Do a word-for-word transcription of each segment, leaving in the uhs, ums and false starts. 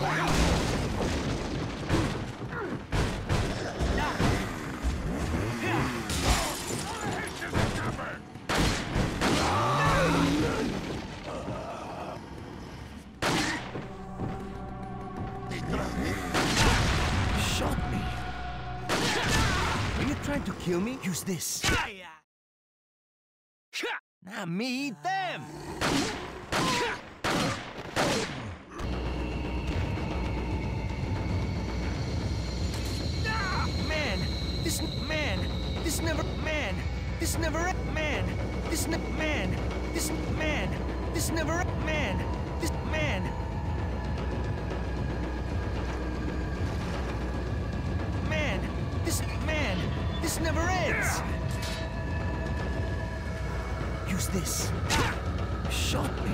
Trying to kill me? Use this. Not me, them! Man, this man, this never man, this never man, this ne man, this man, this never man, this man. Man, this man. This never ends! Use this. Shot me.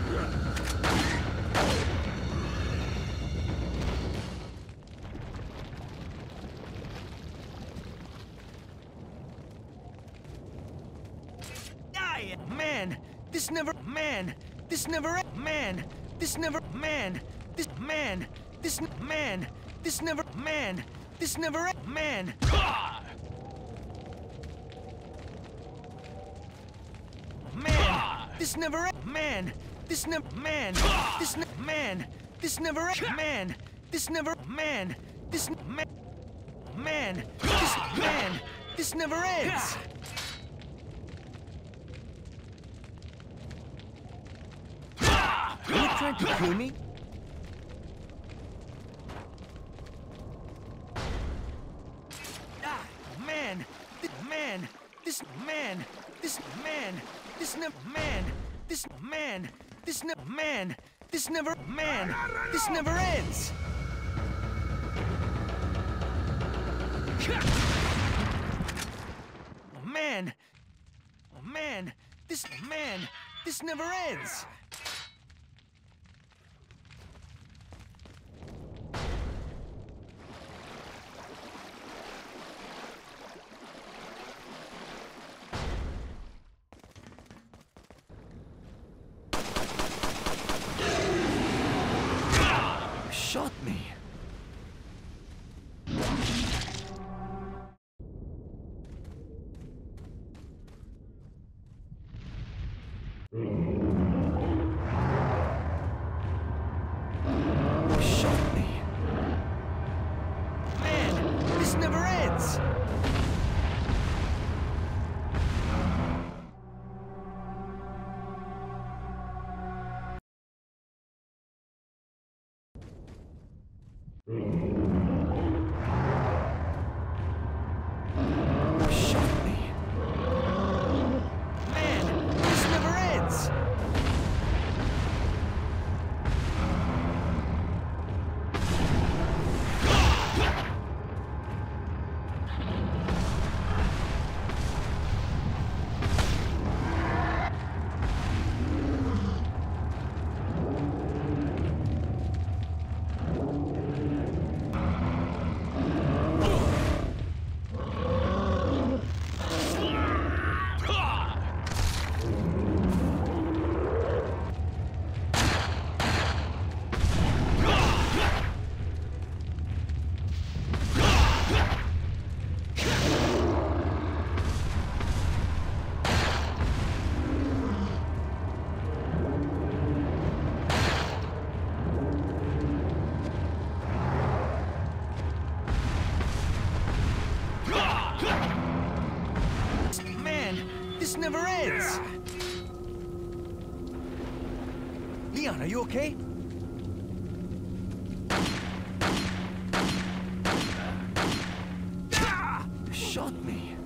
Man, this never man, this never man, this never man, this man, this man, this never man, this never man. This never man. This never man. This ne man. This never man. This never man. This man. Man. This man. This never ends. Are you trying to kill me? Man. This man. This man. This man. This never man, this man, this never man, this never man, this never ends. Man, man, this man, this never ends. Shot me. Shot me. Man, this never ends. This never ends! Leon, are you okay? Shot me.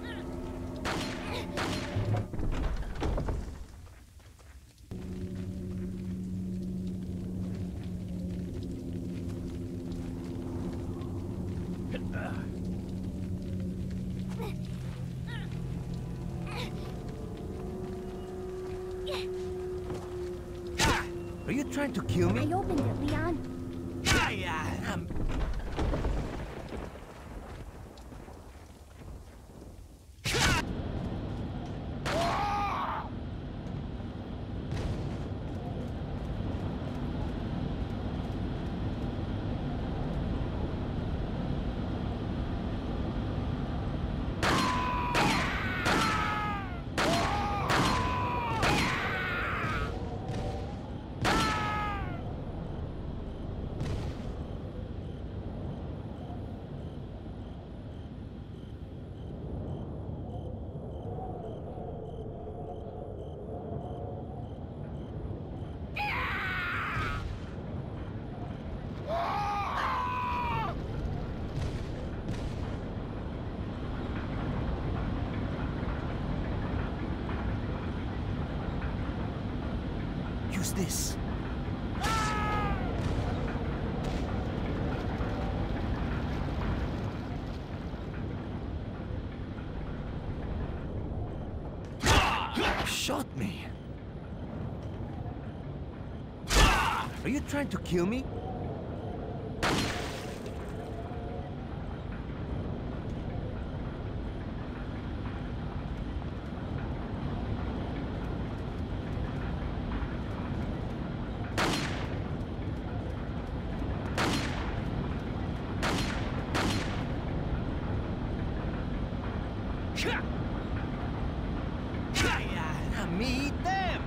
Are you trying to kill me? I opened it, Leon. Yeah, yeah, I'm... this? Shot me. Are you trying to kill me? Meet them!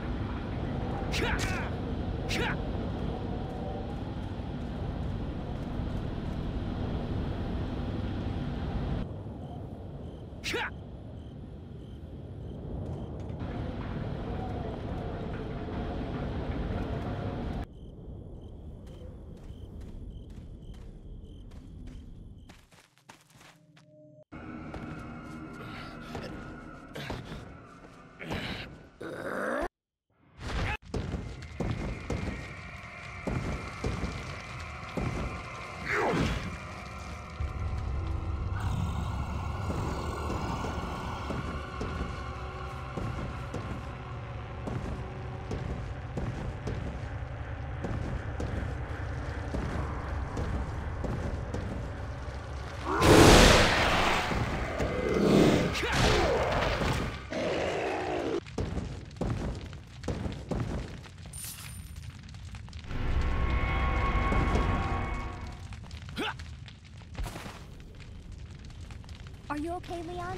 Are you okay, Leon?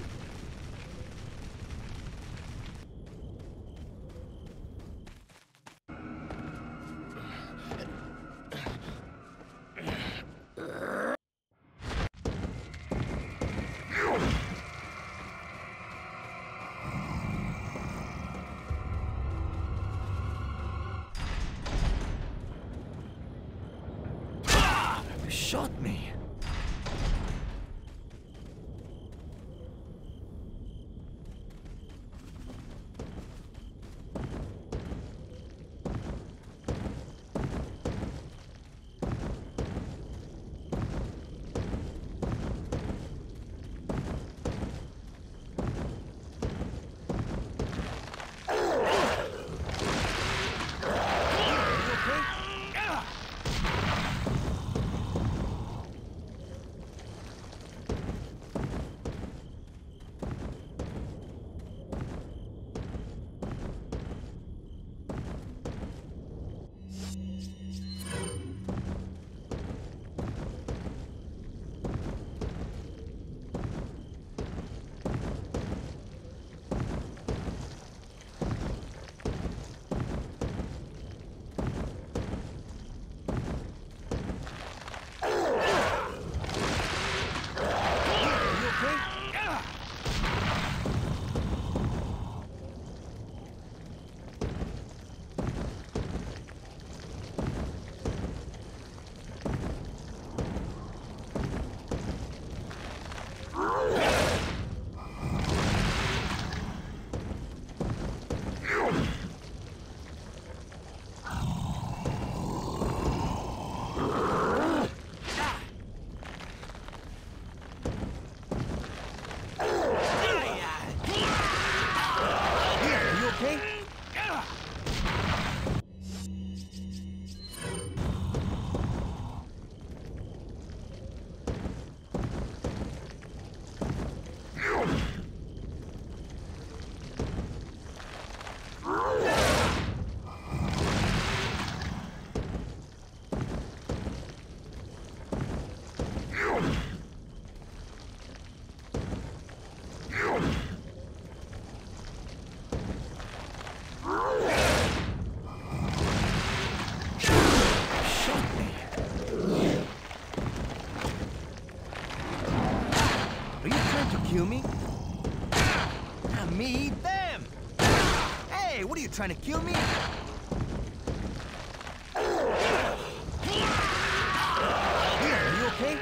You shot me. Kill me? Not me, them! Hey, what are you trying to kill me? Here, are you okay?